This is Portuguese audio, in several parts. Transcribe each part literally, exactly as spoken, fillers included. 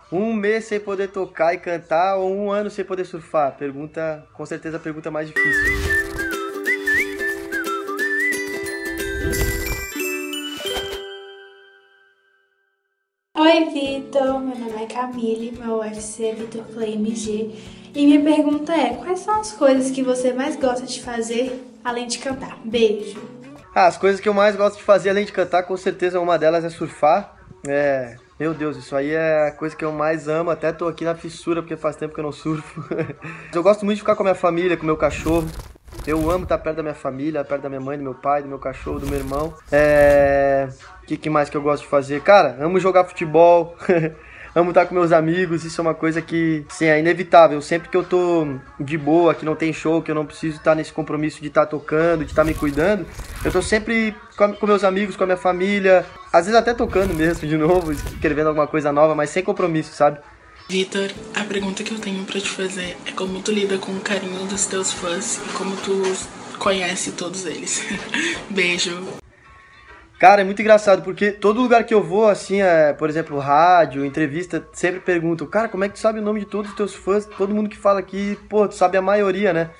Um mês sem poder tocar e cantar ou um ano sem poder surfar? Pergunta, com certeza a pergunta mais difícil. Oi, Vitor. Meu nome é Camille, meu U F C é Vitor Clay M G. E minha pergunta é, quais são as coisas que você mais gosta de fazer além de cantar? Beijo. Ah, as coisas que eu mais gosto de fazer além de cantar, com certeza uma delas é surfar. É, meu Deus, isso aí é a coisa que eu mais amo. Até tô aqui na fissura porque faz tempo que eu não surfo. Eu gosto muito de ficar com a minha família, com o meu cachorro. Eu amo estar perto da minha família, perto da minha mãe, do meu pai, do meu cachorro, do meu irmão. É... O que, que mais que eu gosto de fazer? Cara, amo jogar futebol. Amo estar com meus amigos, isso é uma coisa que, sim, é inevitável. Sempre que eu tô de boa, que não tem show, que eu não preciso estar nesse compromisso de estar tocando, de estar me cuidando, eu tô sempre com, com meus amigos, com a minha família, às vezes até tocando mesmo de novo, escrevendo alguma coisa nova, mas sem compromisso, sabe? Vitor, a pergunta que eu tenho pra te fazer é como tu lida com o carinho dos teus fãs e como tu conhece todos eles. Beijo. Cara, é muito engraçado, porque todo lugar que eu vou, assim, é, por exemplo, rádio, entrevista, sempre perguntam, cara, como é que tu sabe o nome de todos os teus fãs? Todo mundo que fala aqui, pô, tu sabe a maioria, né?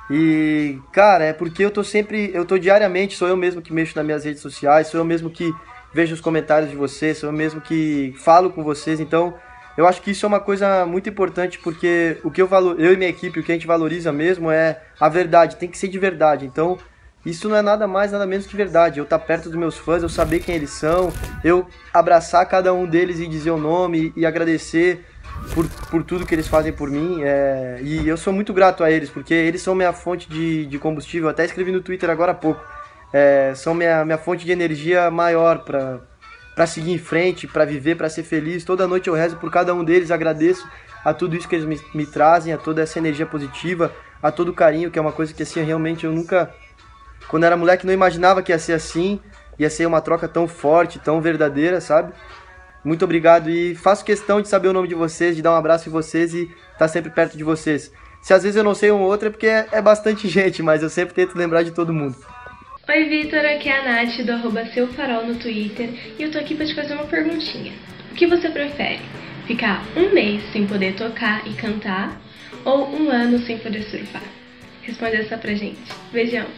E, cara, é porque eu tô sempre, eu tô diariamente, sou eu mesmo que mexo nas minhas redes sociais, sou eu mesmo que vejo os comentários de vocês, sou eu mesmo que falo com vocês, então eu acho que isso é uma coisa muito importante, porque o que eu valor, eu e minha equipe, o que a gente valoriza mesmo é a verdade, tem que ser de verdade, então isso não é nada mais, nada menos que verdade. Eu estar perto dos meus fãs, eu saber quem eles são, eu abraçar cada um deles e dizer o nome e agradecer por, por tudo que eles fazem por mim. É... E eu sou muito grato a eles, porque eles são minha fonte de, de combustível. Até escrevi no Twitter agora há pouco. É... São minha, minha fonte de energia maior para para seguir em frente, para viver, para ser feliz. Toda noite eu rezo por cada um deles, agradeço a tudo isso que eles me, me trazem, a toda essa energia positiva, a todo o carinho, que é uma coisa que assim, realmente eu nunca... Quando eu era moleque não imaginava que ia ser assim, ia ser uma troca tão forte, tão verdadeira, sabe? Muito obrigado e faço questão de saber o nome de vocês, de dar um abraço em vocês e estar sempre perto de vocês. Se às vezes eu não sei um ou outro é porque é, é bastante gente, mas eu sempre tento lembrar de todo mundo. Oi, Vitor, aqui é a Nath do arroba Seu Farol no Twitter e eu tô aqui pra te fazer uma perguntinha. O que você prefere? Ficar um mês sem poder tocar e cantar ou um ano sem poder surfar? Responde essa pra gente. Beijão!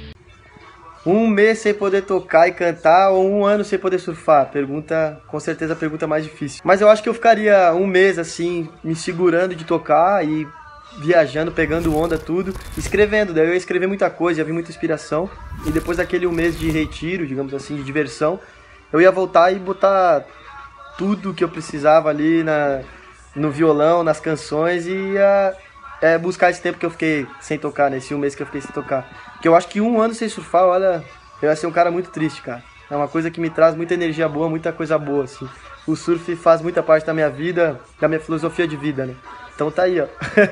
Um mês sem poder tocar e cantar ou um ano sem poder surfar? Pergunta, com certeza a pergunta mais difícil. Mas eu acho que eu ficaria um mês assim, me segurando de tocar e viajando, pegando onda, tudo, escrevendo. Daí eu ia escrever muita coisa, ia vir muita inspiração. E depois daquele um mês de retiro, digamos assim, de diversão, eu ia voltar e botar tudo que eu precisava ali na, no violão, nas canções e ia é, buscar esse tempo que eu fiquei sem tocar, nesse um mês que eu fiquei sem tocar. Porque eu acho que um ano sem surfar, olha, eu ia ser um cara muito triste, cara. É uma coisa que me traz muita energia boa, muita coisa boa, assim. O surf faz muita parte da minha vida, da minha filosofia de vida, né? Então tá aí, ó.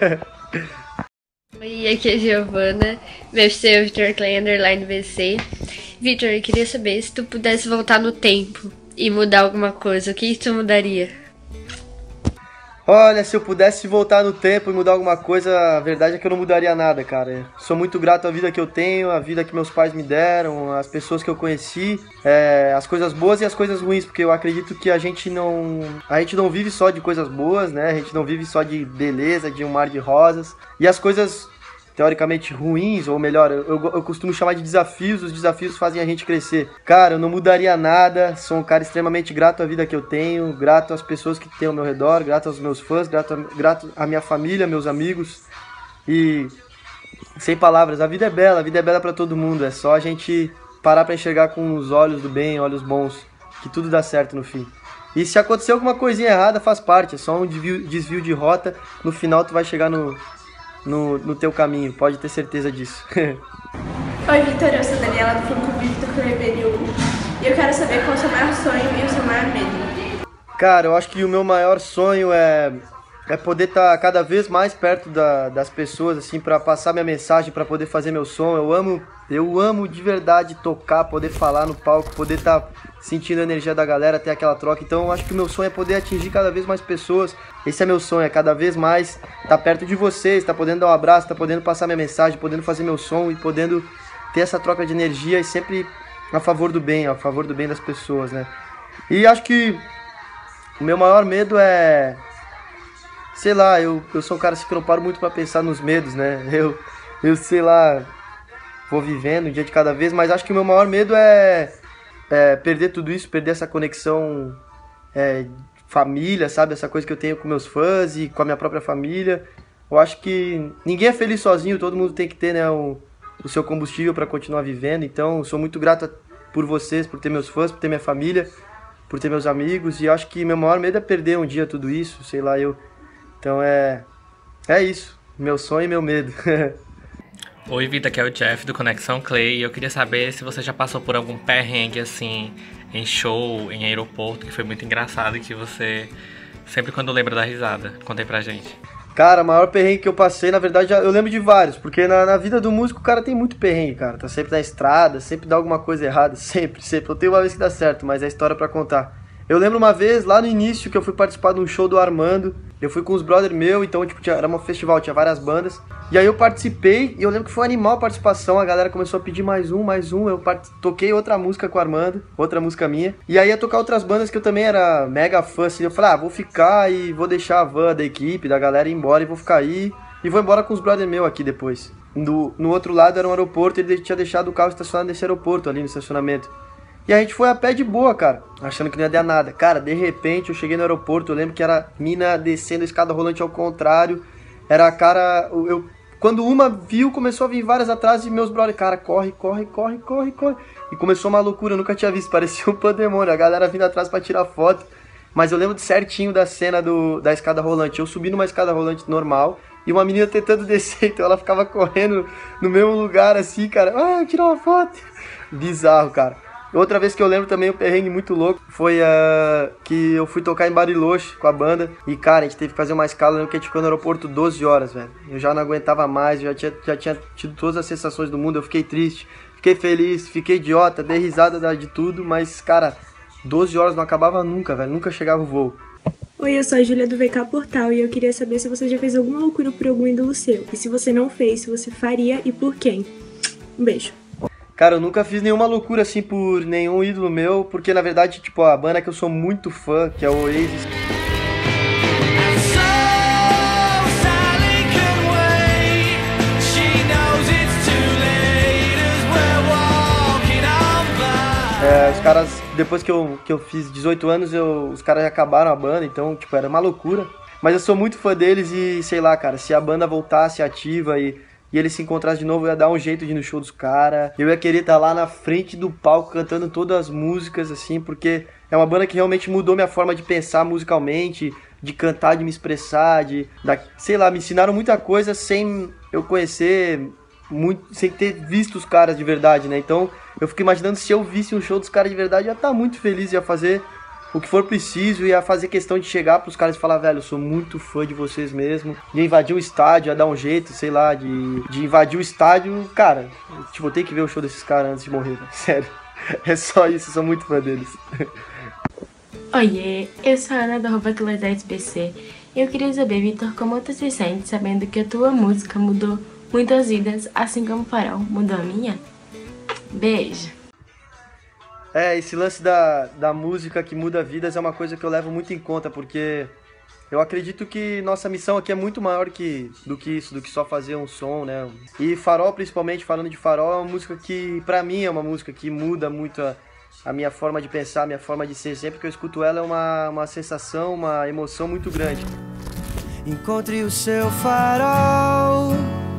Oi, aqui é a Giovana, meu U F C é Vitor Clay, underline V C. Vitor, eu queria saber, se tu pudesse voltar no tempo e mudar alguma coisa, o que tu mudaria? Olha, se eu pudesse voltar no tempo e mudar alguma coisa, a verdade é que eu não mudaria nada, cara. Sou muito grato à vida que eu tenho, à vida que meus pais me deram, às pessoas que eu conheci, é, as coisas boas e as coisas ruins, porque eu acredito que a gente não, a gente não vive só de coisas boas, né? A gente não vive só de beleza, de um mar de rosas. E as coisas teoricamente ruins, ou melhor, eu, eu costumo chamar de desafios, os desafios fazem a gente crescer. Cara, eu não mudaria nada, sou um cara extremamente grato à vida que eu tenho, grato às pessoas que tem ao meu redor, grato aos meus fãs, grato, a, grato à minha família, meus amigos, e sem palavras, a vida é bela, a vida é bela pra todo mundo, é só a gente parar pra enxergar com os olhos do bem, olhos bons, que tudo dá certo no fim. E se acontecer alguma coisinha errada, faz parte, é só um desvio, desvio de rota, no final tu vai chegar no... No, no teu caminho, pode ter certeza disso. Oi, Vitor, eu sou a Daniela do fã-clube Vitor Clay B N U e eu quero saber qual é o seu maior sonho e o seu maior medo. Cara, eu acho que o meu maior sonho é, é poder estar cada vez mais perto da, das pessoas, assim, para passar minha mensagem, para poder fazer meu som. Eu amo, eu amo de verdade tocar, poder falar no palco, poder estar sentindo a energia da galera, ter aquela troca. Então eu acho que o meu sonho é poder atingir cada vez mais pessoas. Esse é meu sonho, é cada vez mais estar perto de vocês, estar podendo dar um abraço, estar podendo passar minha mensagem, podendo fazer meu som e podendo ter essa troca de energia e sempre a favor do bem, a favor do bem das pessoas, né? E acho que o meu maior medo é sei lá, eu, eu sou um cara assim que eu não paro muito pra pensar nos medos, né? Eu, eu sei lá, vou vivendo um dia de cada vez, mas acho que o meu maior medo é, é perder tudo isso, perder essa conexão é, família, sabe? Essa coisa que eu tenho com meus fãs e com a minha própria família. Eu acho que ninguém é feliz sozinho, todo mundo tem que ter, né, o, o seu combustível para continuar vivendo. Então, eu sou muito grato por vocês, por ter meus fãs, por ter minha família, por ter meus amigos. E eu acho que meu maior medo é perder um dia tudo isso, sei lá, eu... Então, é, é isso, meu sonho e meu medo. Oi, Vitor, aqui é o Jeff do Conexão Clay e eu queria saber se você já passou por algum perrengue, assim, em show, em aeroporto, que foi muito engraçado e que você sempre quando lembra da risada. Conta aí pra gente. Cara, o maior perrengue que eu passei, na verdade, eu lembro de vários, porque na, na vida do músico o cara tem muito perrengue, cara. Tá sempre na estrada, sempre dá alguma coisa errada, sempre, sempre. Eu tenho uma vez que dá certo, mas é história pra contar. Eu lembro uma vez, lá no início, que eu fui participar de um show do Armando. Eu fui com os brothers meus, então, tipo, tinha, era um festival, tinha várias bandas. E aí eu participei, e eu lembro que foi animal a participação, a galera começou a pedir mais um, mais um. Eu part... toquei outra música com o Armando, outra música minha. E aí ia tocar outras bandas que eu também era mega fã, assim. Eu falei, ah, vou ficar e vou deixar a van da equipe, da galera ir embora e vou ficar aí. E vou embora com os brothers meus aqui depois. No, no outro lado era um aeroporto, ele tinha deixado o carro estacionado nesse aeroporto, ali no estacionamento. E a gente foi a pé de boa, cara, achando que não ia dar nada. Cara, de repente eu cheguei no aeroporto, eu lembro que era mina descendo a escada rolante ao contrário. Era a cara... Eu, quando uma viu, começou a vir várias atrás e meus brothers, cara, corre, corre, corre, corre, corre. E começou uma loucura, eu nunca tinha visto, parecia um pandemônio. A galera vindo atrás pra tirar foto. Mas eu lembro certinho da cena do, da escada rolante. Eu subi numa escada rolante normal e uma menina tentando descer, então ela ficava correndo no mesmo lugar assim, cara. Ah, tirar uma foto. Bizarro, cara. Outra vez que eu lembro também, um perrengue muito louco, foi uh, que eu fui tocar em Bariloche com a banda. E, cara, a gente teve que fazer uma escala, eu lembro que a gente ficou no aeroporto doze horas, velho. Eu já não aguentava mais, já tinha, já tinha tido todas as sensações do mundo. Eu fiquei triste, fiquei feliz, fiquei idiota, dei risada de tudo. Mas, cara, doze horas não acabava nunca, velho. Nunca chegava o voo. Oi, eu sou a Júlia do V K Portal e eu queria saber se você já fez alguma loucura por algum ídolo seu. E se você não fez, se você faria e por quem. Um beijo. Cara, eu nunca fiz nenhuma loucura assim por nenhum ídolo meu, porque na verdade, tipo, a banda que eu sou muito fã, que é o Oasis. É, os caras, depois que eu, que eu fiz dezoito anos, eu, os caras acabaram a banda, então, tipo, era uma loucura. Mas eu sou muito fã deles e, sei lá, cara, se a banda voltasse ativa e... e eles se encontrassem de novo, eu ia dar um jeito de ir no show dos caras. Eu ia querer estar lá na frente do palco cantando todas as músicas, assim, porque é uma banda que realmente mudou minha forma de pensar musicalmente, de cantar, de me expressar, de, da, sei lá, me ensinaram muita coisa sem eu conhecer, muito, sem ter visto os caras de verdade, né? Então eu fico imaginando se eu visse um show dos caras de verdade, eu ia estar muito feliz, ia fazer o que for preciso, ia fazer questão de chegar pros caras e falar, velho, eu sou muito fã de vocês mesmo. Ia invadir o estádio, ia dar um jeito, sei lá, de, de invadir o estádio. Cara, tipo, eu tenho que ver o show desses caras antes de morrer, velho. Sério. É só isso, eu sou muito fã deles. Oiê, eu sou a Ana do arroba Quilos S B C. Eu queria saber, Vitor, como tu se sente sabendo que a tua música mudou muitas vidas, assim como o Farol mudou a minha? Beijo. É, esse lance da, da música que muda vidas é uma coisa que eu levo muito em conta, porque eu acredito que nossa missão aqui é muito maior que, do que isso, do que só fazer um som, né? E Farol, principalmente, falando de Farol, é uma música que, pra mim, é uma música que muda muito a, a minha forma de pensar, a minha forma de ser. Sempre que eu escuto ela é uma, uma sensação, uma emoção muito grande. Encontre o seu farol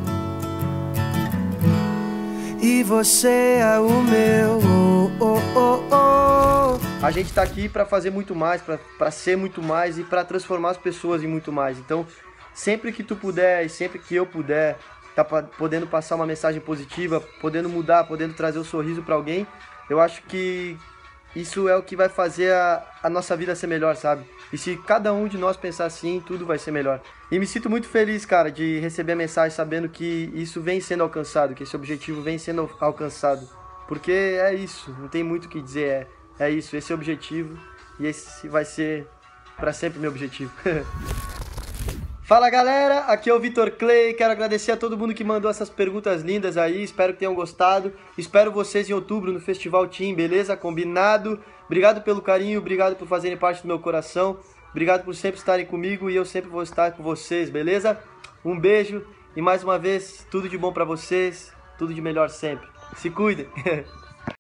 e você é o meu. Oh, oh, oh. A gente tá aqui pra fazer muito mais, pra, pra ser muito mais e pra transformar as pessoas em muito mais. Então, sempre que tu puder e sempre que eu puder, tá podendo passar uma mensagem positiva, podendo mudar, podendo trazer o um sorriso pra alguém, eu acho que isso é o que vai fazer a, a nossa vida ser melhor, sabe? E se cada um de nós pensar assim, tudo vai ser melhor. E me sinto muito feliz, cara, de receber a mensagem sabendo que isso vem sendo alcançado, que esse objetivo vem sendo alcançado. Porque é isso, não tem muito o que dizer, é, é isso, esse é o objetivo e esse vai ser pra sempre meu objetivo. Fala galera, aqui é o Vitor Clay, quero agradecer a todo mundo que mandou essas perguntas lindas aí, espero que tenham gostado, espero vocês em outubro no Festival Team, beleza? Combinado? Obrigado pelo carinho, obrigado por fazerem parte do meu coração, Obrigado por sempre estarem comigo e eu sempre vou estar com vocês, beleza? Um beijo e mais uma vez, tudo de bom pra vocês, tudo de melhor sempre. Se cuidem!